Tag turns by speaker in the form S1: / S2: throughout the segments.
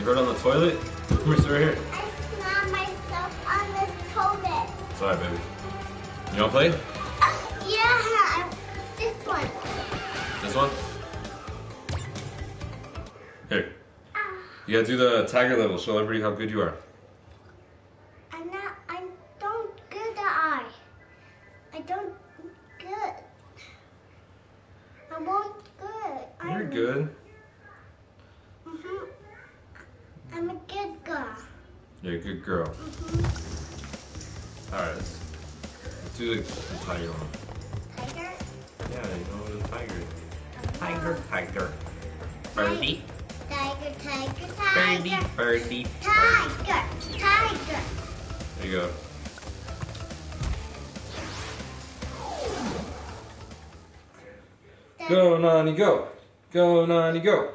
S1: You heard on the toilet? Come here, sit right here.
S2: I slammed myself on the toilet.
S1: It's alright, baby. You wanna play?
S2: Yeah, this one.
S1: This one? Here. You gotta do the tiger level. Show everybody how good you are.
S2: I don't good at I don't good. I won't good.
S1: You're good.
S2: I'm a good girl.
S1: You're a good girl. Alright, let's do the tiger one.
S2: Tiger?
S1: Yeah, you know the tiger. Tiger. Birdie.
S2: Tiger.
S1: Birdie. Birdie.
S2: Tiger.
S1: There you go. Go, Nani, go. Go, Nani, go.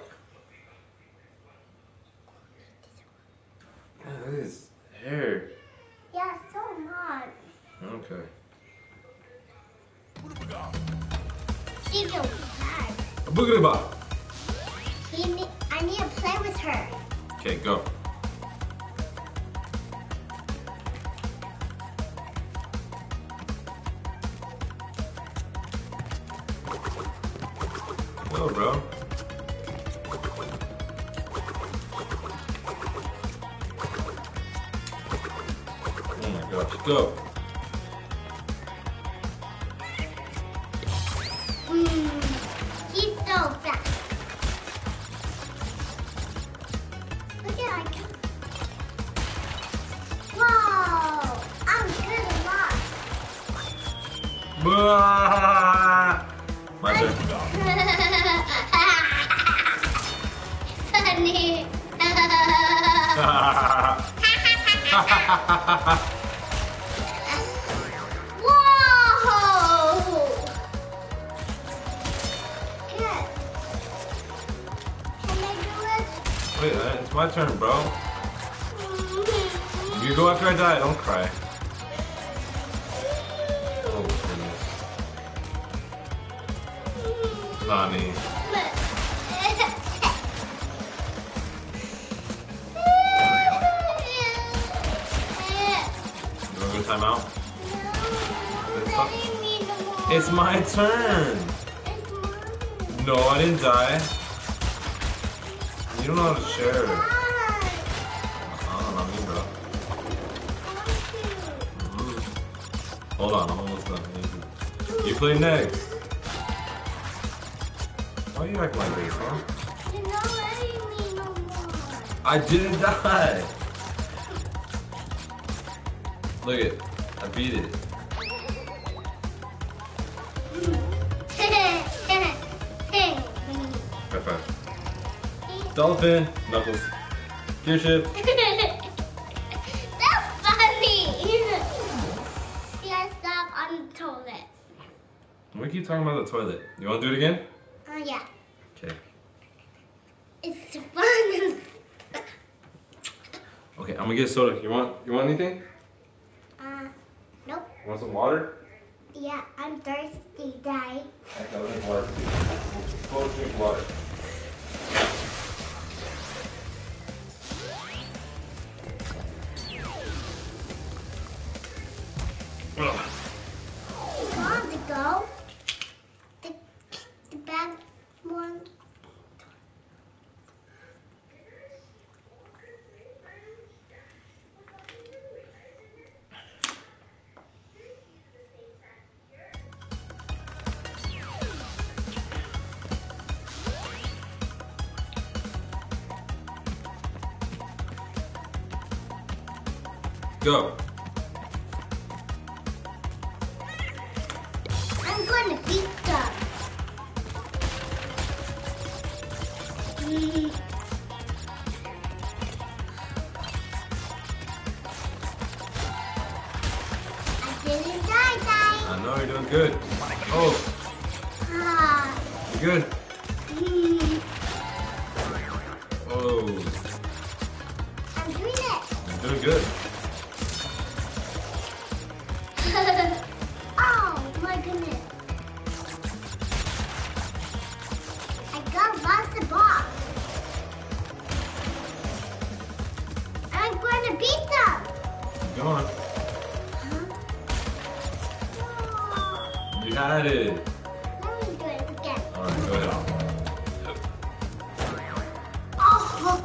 S1: Man, look at his hair.
S2: Yeah, so much.
S1: Okay.
S2: She can hard.
S1: A boogity bop.
S2: I need to play with her.
S1: Okay, go. Go, bro. Oh my gosh, go.
S2: He's so fast. Look at I can. Whoa! I'm good a lot.
S1: Blah. My turn.
S2: Funny. Whoa! Good. Can I do it?
S1: Wait, it's my turn, bro. You go after I die, don't cry. Oh, goodness. Nani. You want to go time out? It's my turn. No, I didn't die. You don't know how to share. Not me, bro. Hold on, I'm almost done. You play next. Why are you acting like this, huh?
S2: You're not letting me no more.
S1: I didn't die. Look it, I beat it. High five. Dolphin, Knuckles. Gear shift.
S2: That's funny. Yeah, stop on the toilet.
S1: We keep talking about the toilet. You want to do it again?
S2: Yeah.
S1: Okay.
S2: It's fun.
S1: Okay, I'm gonna get soda. You want anything?
S2: Nope.
S1: You want some water?
S2: Yeah, I'm thirsty, Daddy.
S1: Okay, I'll drink water. Go drink water.
S2: Want to go? The bad one.
S1: Go.
S2: I'm going to beat them. I didn't die.
S1: I know you're doing good. Oh,
S2: Ah.
S1: you're good. Oh,
S2: I'm doing it.
S1: you're doing good.
S2: Oh my goodness. I got lost the box.
S1: on. You had it.
S2: Let me do it again.
S1: Alright, go ahead.
S2: Oh!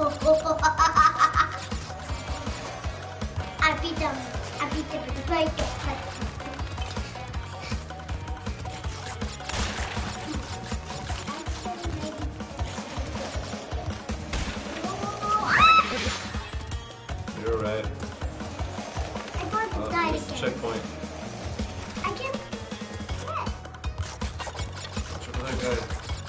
S2: I beat them. I beat them right there.
S1: You're right.
S2: I'm going to die
S1: This is
S2: again.
S1: checkpoint.
S2: I can't.
S1: Watch over that guy.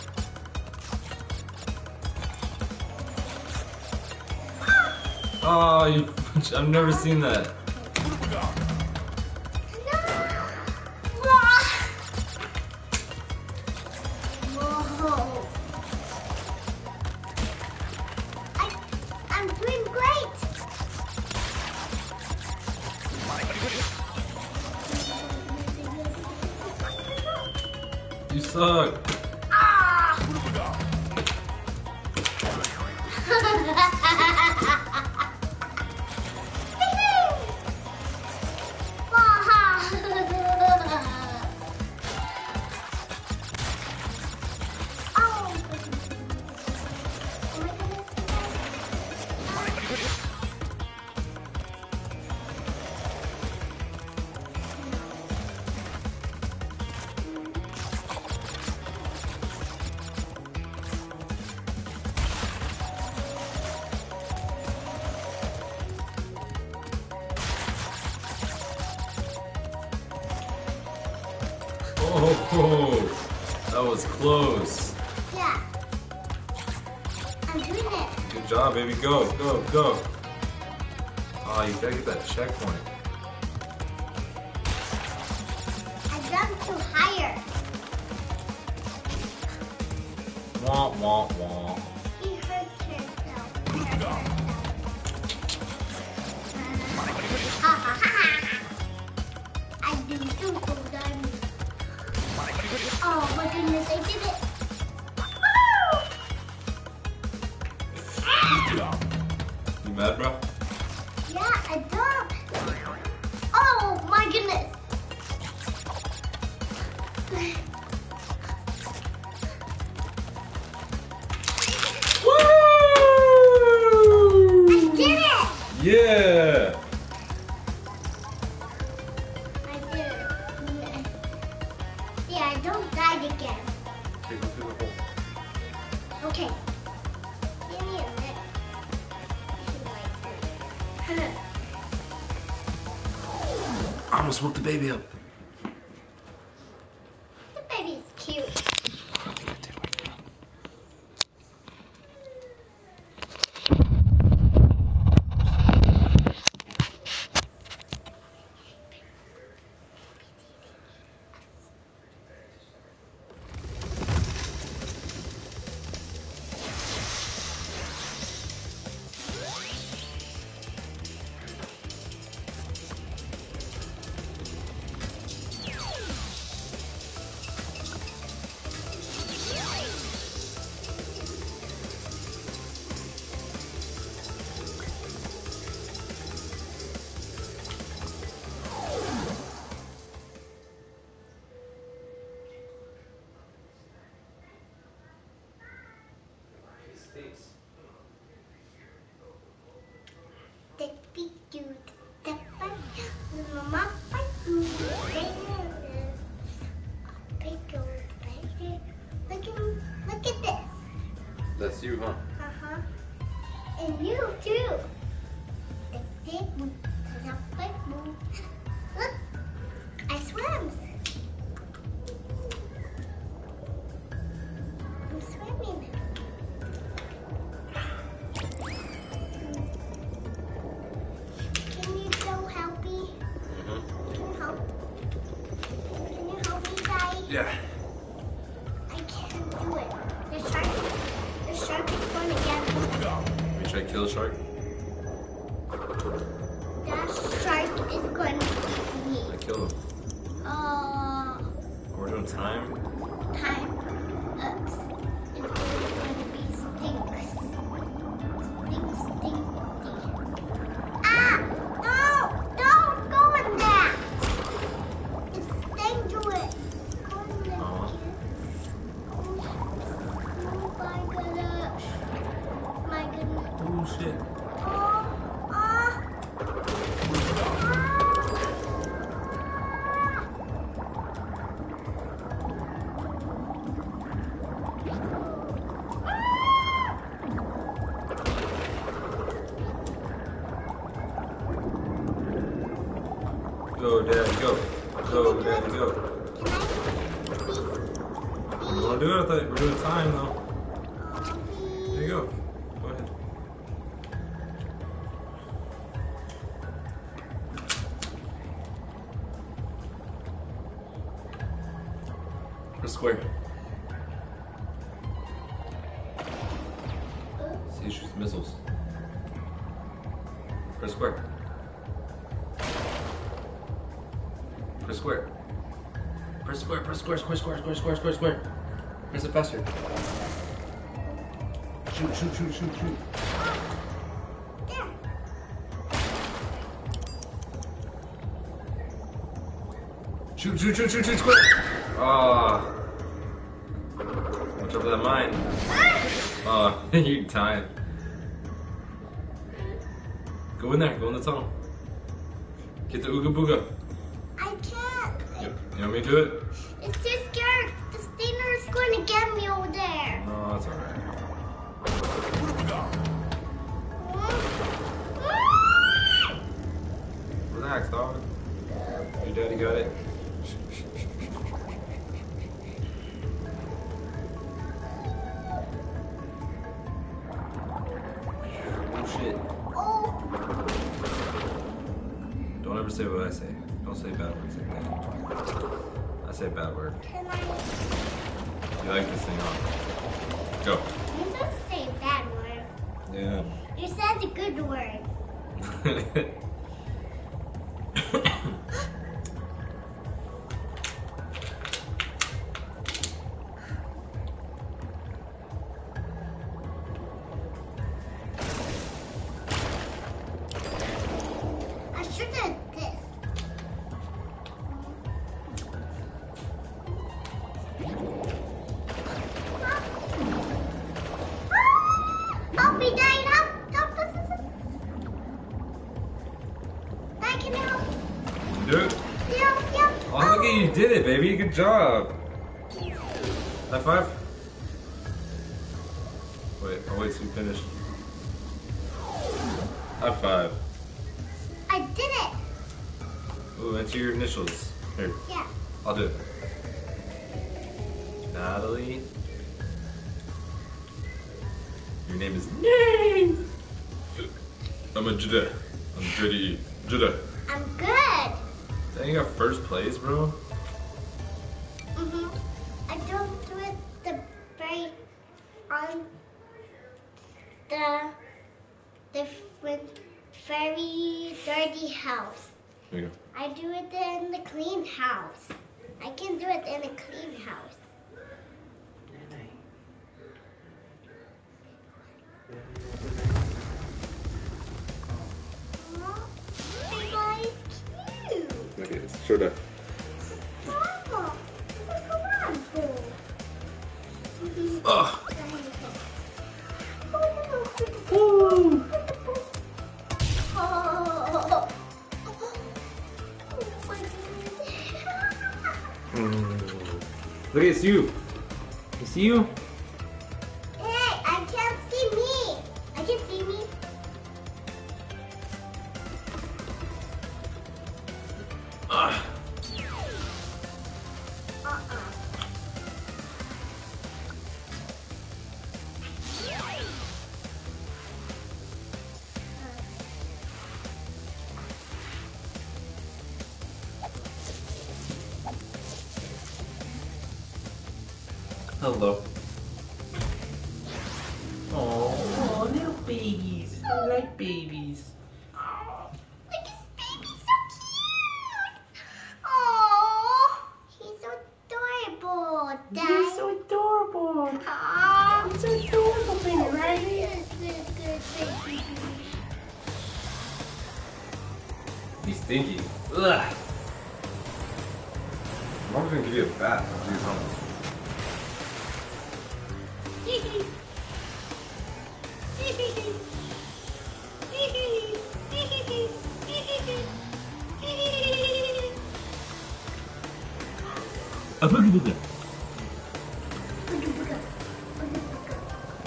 S1: Oh, I've never seen that.
S2: No! Whoa! I'm doing great.
S1: You suck.
S2: Ah!
S1: Oh, that was close.
S2: Yeah. I'm doing it.
S1: Good job, baby. Go, go, go. Oh, you gotta get that checkpoint.
S2: I jumped too higher.
S1: Wah, wah, wah.
S2: He hurt himself. I do too, Daddy. Oh my goodness, I did it. Woo!
S1: You mad, bro?
S2: Yeah, I jumped. Oh my goodness.
S1: Woo!
S2: I did it.
S1: Yeah.
S2: I did it. Yeah, I don't die again.
S1: Okay, go through the hole.
S2: Okay. Give me a minute.
S1: I almost woke the baby up.
S2: The baby's cute. The big dude. The big mama big dude. Big dude, baby. Look at this.
S1: That's you, huh?
S2: Uh-huh. And you too. The big boot. The big boot. Look. I swam. I'm swimming. Can you go help me? Can you help? Can you help me, Daddy?
S1: Yeah.
S2: I can't do it. The shark is going to get me.
S1: We try to kill a shark?
S2: That shark is going to get me.
S1: I kill him. We're doing time?
S2: Time. It's going to be stinks. Stink. Ah! No! Don't!
S1: shit. Go, Daddy, go. Go, Daddy, go. You wanna do it? I thought we're doing time though. There you go. Go ahead. Press square. See, you shoot missiles. Press square. Press square. Press square, press square, square, square, square, square, square, square. Press it faster. Shoot, shoot, shoot, shoot, shoot. Shoot, shoot, shoot, shoot, shoot, square. Ah. Watch out for that mine. Oh, you died. Go in there, go in the tunnel. Get the Ooga Booga.
S2: I can't.
S1: You want me to do it?
S2: It's too scared. The Steiner is going to get me over there.
S1: No, that's alright. Relax, dog. Your daddy got it. Oh shit.
S2: Oh.
S1: Don't ever say what I say. Don't say bad words like that. I say bad word.
S2: Can I?
S1: You like this thing on. Go.
S2: You don't say bad word.
S1: Yeah.
S2: You said the good word. I should have this. I'll be dying. Help. I can help.
S1: Do it.
S2: Yep.
S1: Oh, look at you did it, baby. Good job. High five. Wait, I'll wait till you finish. High five.
S2: I did it.
S1: Ooh, enter your initials. Here,
S2: Yeah.
S1: I'll do it. Natalie. Your name is Nani. I'm a Jedi. I'm Jedi. Jedi.
S2: I'm good.
S1: Dang, you got first place, bro.
S2: I don't do it the very on the very dirty house.
S1: There you go.
S2: I do it in the clean house. I can do it in a clean house. Mama, it's cute.
S1: Okay, show that.
S2: Mama, come on, boo.
S1: Ugh. Look, it's you. You see you?
S2: Hey, I can't see me. I can see me.
S1: Hello.
S3: Oh, little babies. I like babies.
S2: Oh, look, this baby's so cute. Oh, he's so adorable, Dad.
S3: You're so adorable.
S2: Aw.
S3: You're so adorable, baby, right?
S2: Yes, good baby.
S1: He's stinky. Ugh. Mom's gonna give you a bath when she's home. A boogie boogie.
S2: Booga booga. Booga booga.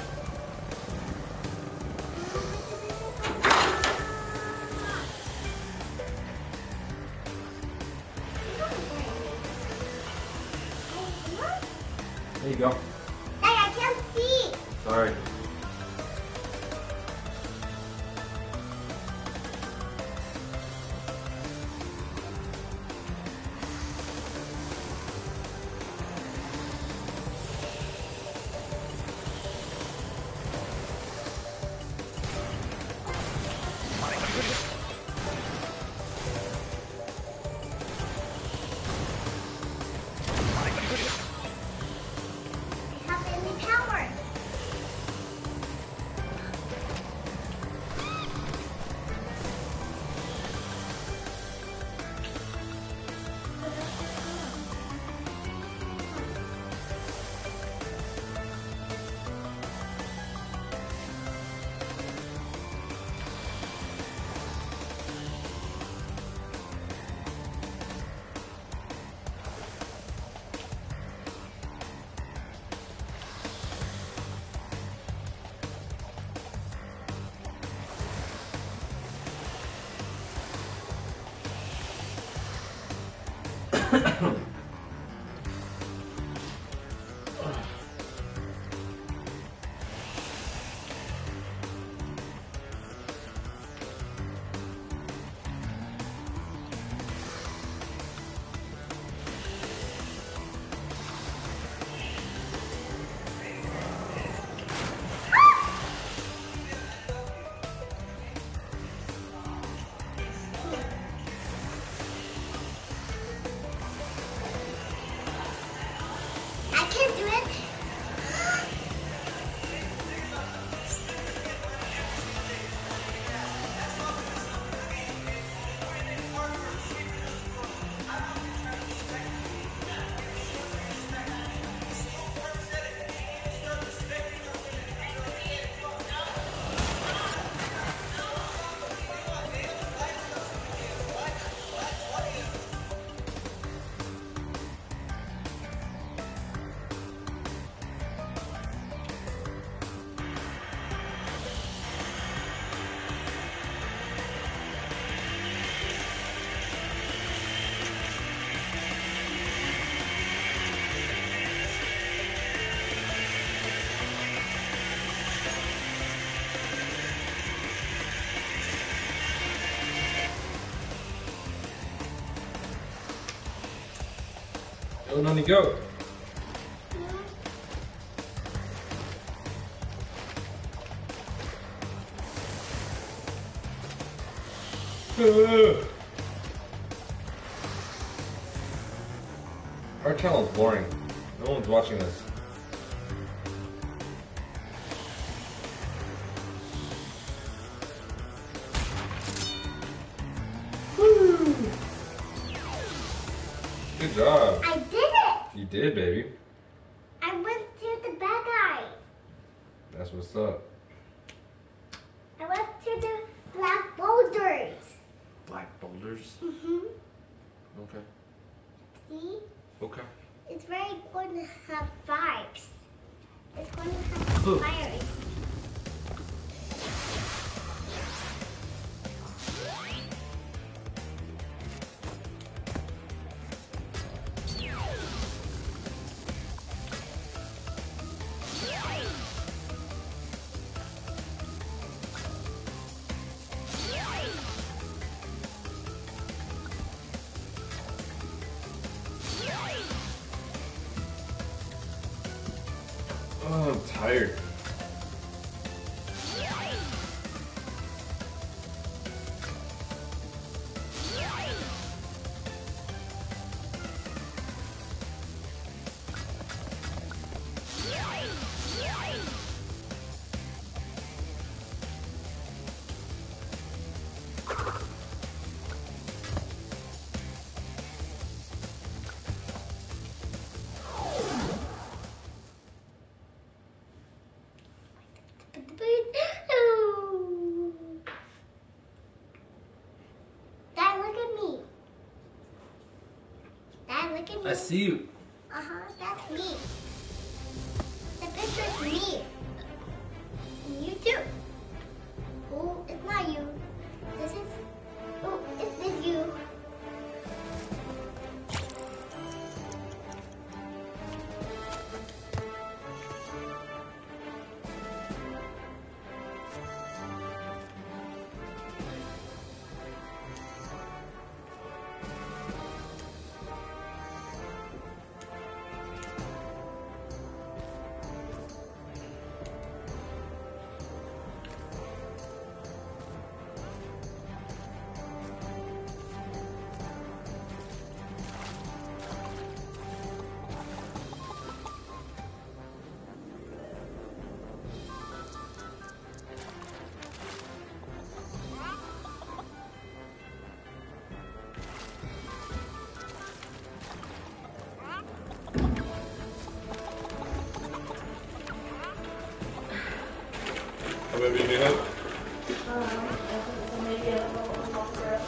S1: There you go.
S2: Dad, I can't see.
S1: Sorry.
S2: I have any power. I can't do it.
S1: Go, Nani, go. Our channel is boring. No one's watching this. Woo! Good job.
S2: I did it.
S1: You did, baby.
S2: I went to the bad guy.
S1: That's what's up.
S2: I went to the black boulders.
S1: Black boulders.
S2: Mm-hmm.
S1: Okay.
S2: See?
S1: Okay.
S2: It's very important to have vibes. It's going to have
S1: Ooh.
S2: fires.
S1: Oh, I'm tired.
S2: Dad, look at me. Dad, look at me.
S1: I see you.
S2: me. The picture's me. And you too. Oh, it's not you. This is. Oh, it's you.
S1: Baby, you need help?
S3: Maybe I don't know what I'm for.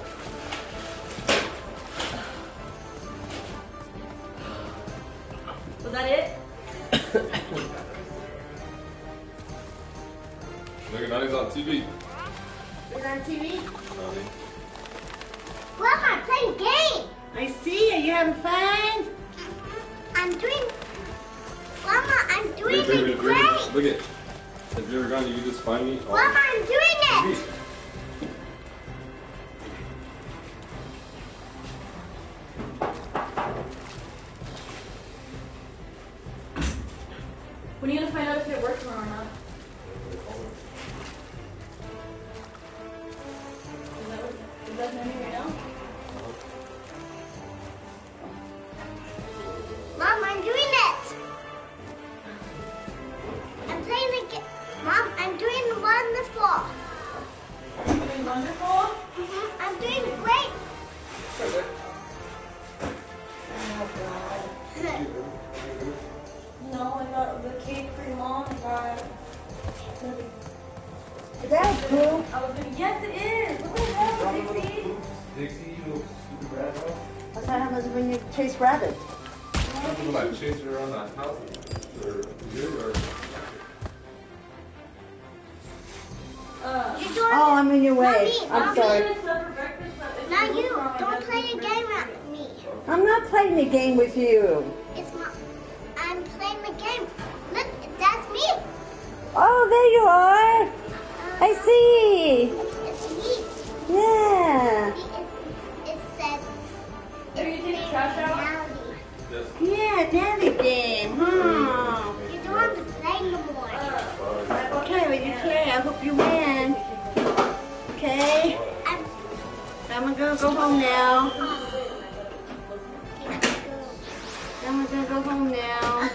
S3: Was that it?
S1: Look at Nani's on TV.
S3: Is it on TV?
S1: Nani.
S2: Grandma, playing game.
S3: I see. Are you having fun?
S2: I'm doing. Grandma, I'm doing
S1: Baby,
S2: it great.
S1: look at. If you're ever gone, you can just find me.
S2: Grandma, I'm doing it.
S3: When are you gonna find out if it works or not? Is that Nani right now?
S2: Mom, I'm doing it. I'm playing the game. Mom, I'm doing wonderful.
S3: Doing wonderful?
S2: I'm doing great.
S3: Oh God. No, I got the cake for your mom. I got.
S4: Is that a poo?
S3: I was gonna. Yes, it is. Look at that, Dixie.
S1: Dixie, you little stupid rat dog.
S4: That's not how happens when you chase rabbits.
S1: People like chase her around the house. Or you, or.
S2: You're doing
S4: Oh, I'm in your way.
S2: Mommy,
S4: I'm
S2: Mommy.
S4: sorry.
S2: Now you don't play the game with me.
S4: I'm not playing the game with you.
S2: It's my. I'm playing the game. Look, that's me.
S4: Oh, there you are. I see.
S2: It's me.
S4: Yeah.
S2: It says.
S3: Are you taking trash out?
S2: Personality.
S1: Yes.
S4: Yeah, daddy game. Huh.
S2: You don't have to play no more.
S4: Okay, well, you play. I hope you win. Okay. I'm gonna go home now. I'm gonna go home now.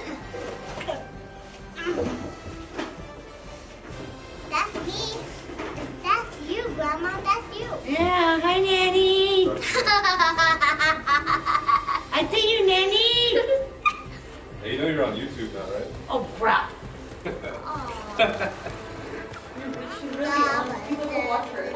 S2: That's me. That's you, Grandma. That's you.
S4: Yeah, hi, Nanny. I see you, Nanny.
S1: Hey, you know you're on YouTube now, right?
S4: Oh, crap.
S3: She's really on. People will watch her.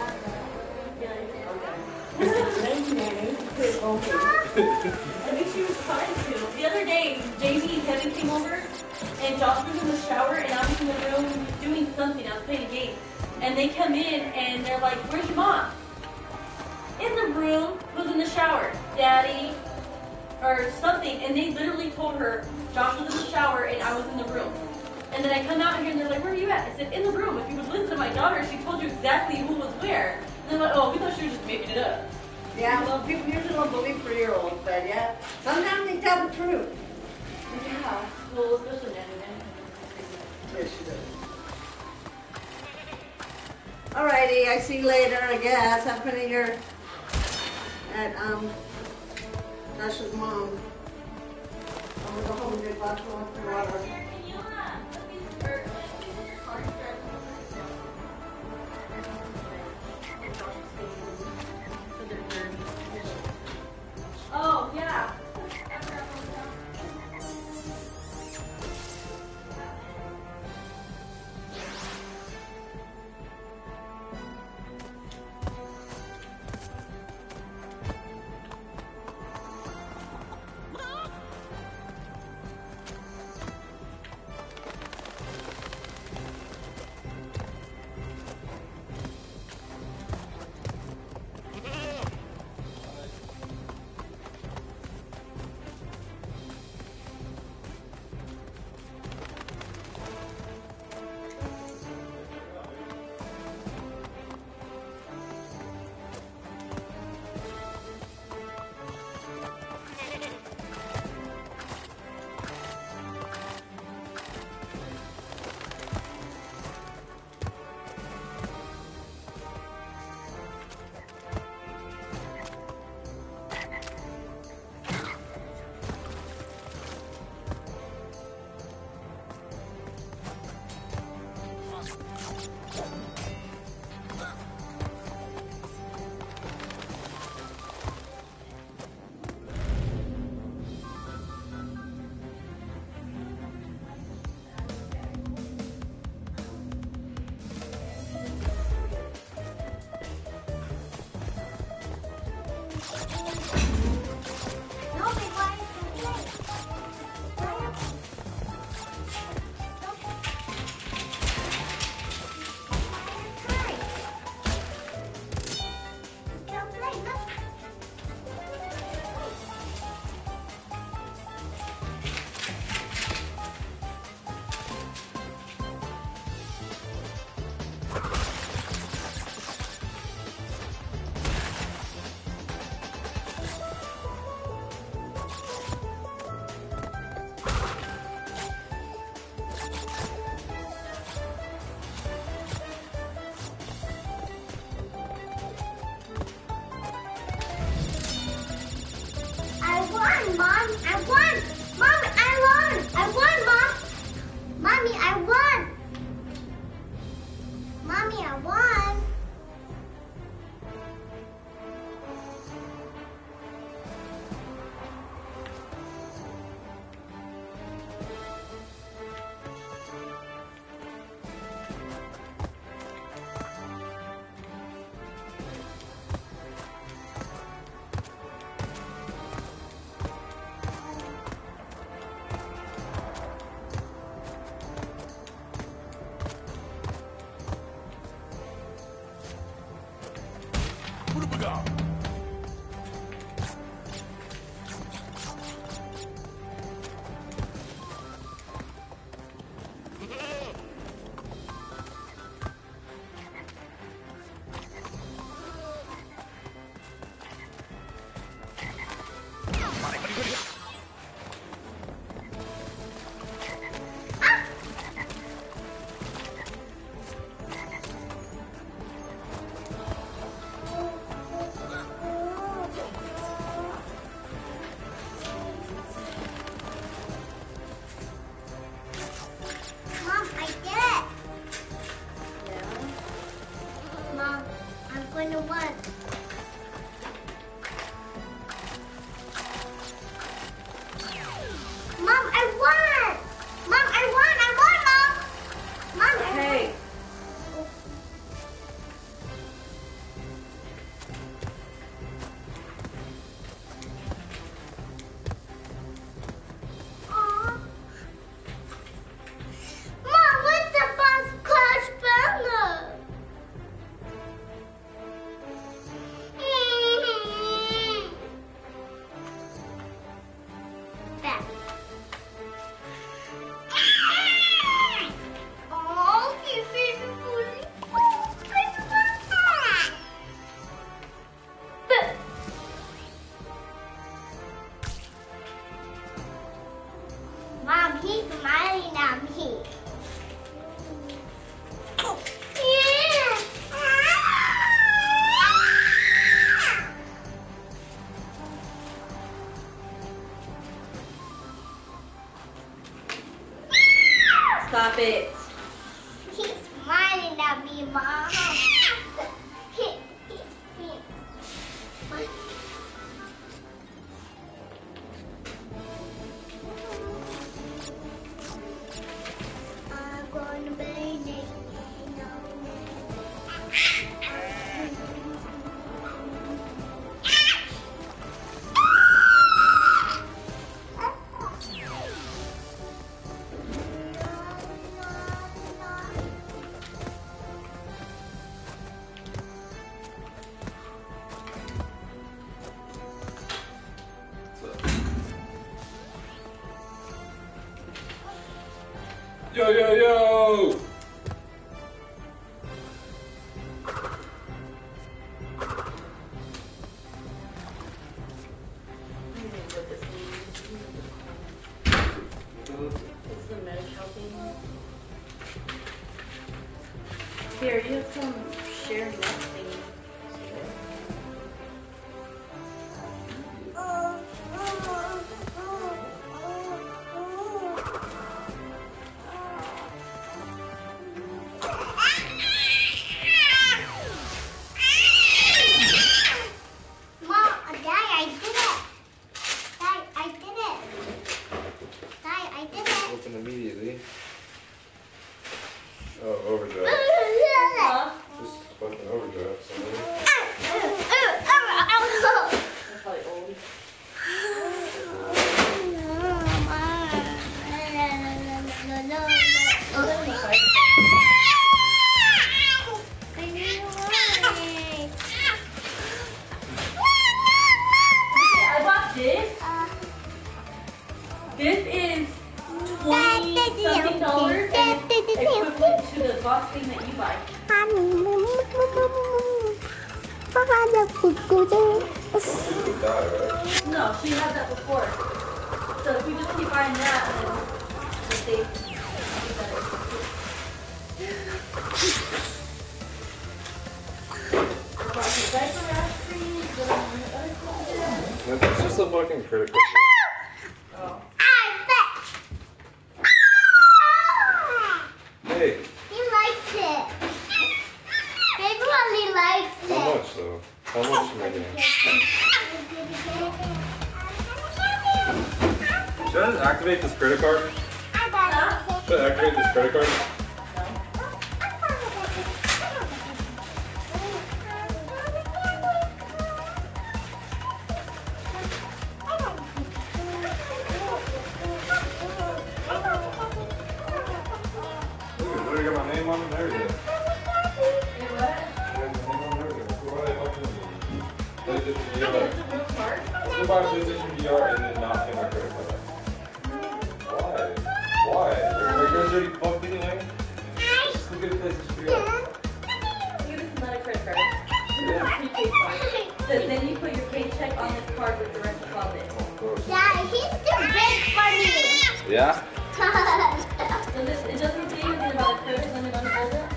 S3: I think she was trying to. The other day, Jamie and Kevin came over, and Josh was in the shower, and I was in the room doing something. I was playing a game. And they come in, and they're like, "Where's your mom?" In the room, was in the shower. Daddy, or something. And they literally told her, Josh was in the shower, and I was in the room. And then I come out here, and they're like, "Where are you at?" I said, "In the room. If you would listen to my daughter, she told you exactly who was where." And they're like, "Oh, we thought she was just making it up."
S4: Yeah, well, people usually don't believe 3-year-olds, but yeah, sometimes they tell the truth.
S3: Yeah. Well, especially Nanny, man.
S4: Yes, she does. Alrighty, I see you later, I guess. I'm putting her at, Josh's mom. I'm gonna go home and get a glass of water.
S3: Oh, yeah.
S2: gonna win. Mom, I won! Mom, I won! I won, Mom! Mom, I
S3: Hey.
S2: won! Aw. Mom, what's the bus Crash Bandicoots? Back. Oh, you fish bully. Mom, he's smiling at me. Yeah.
S3: Stop it.
S2: He's smiling at me, Mom. I'm gonna be naked.
S1: Yo, yo, yo!
S3: It's the medical thing. Here, you have some shared net thing.
S2: Mom, Daddy, I did it. Daddy, I did it. Daddy, I did it.
S1: Open immediately. Oh, overdrive.
S3: Huh?
S1: Just fucking overdrive.
S3: That's probably old. I bought this. This is $20-something dollars and it's equivalent to the box thing that you buy. No, she had that before. So if we just keep buying that, then the thing will be better. Bought the diaper rash cream, the other stuff.
S1: It's just a fucking critical.
S3: Oh.
S1: Hey,
S2: He likes it. Everybody likes it.
S1: how much though? How much am I getting? Should I just activate this credit card? Should I activate this credit card? Look, I already got my name on it and everything.
S3: You what?
S1: I got my name on it and everything. Why are they fucking with me? PlayStation
S3: It's
S1: VR.
S3: a real card.
S1: Let's go buy a PlayStation VR and then not pay my credit card. Why? Why? Are you guys already fucked anyway? Just look at the PlayStation VR.
S3: Give us another credit card. This is a prepaid card. So then you put your paycheck on this card with the rest of it.
S1: Of course.
S2: Dad, he's too big for me.
S1: Yeah?
S3: It doesn't say anything about a credit limit on the budget.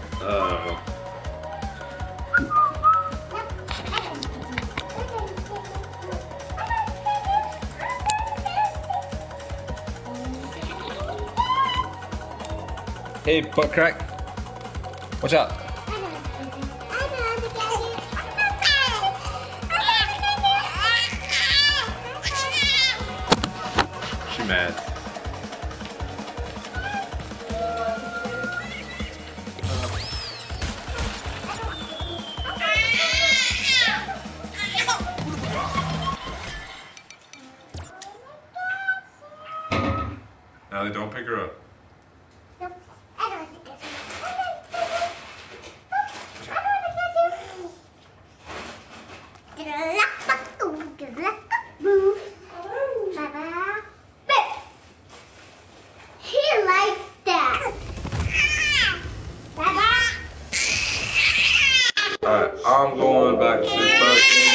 S1: Hey, butt crack. Watch out. mad. Natalie, don't pick her up.
S2: Nope, I don't want to get He likes that.
S1: Alright, I'm going back to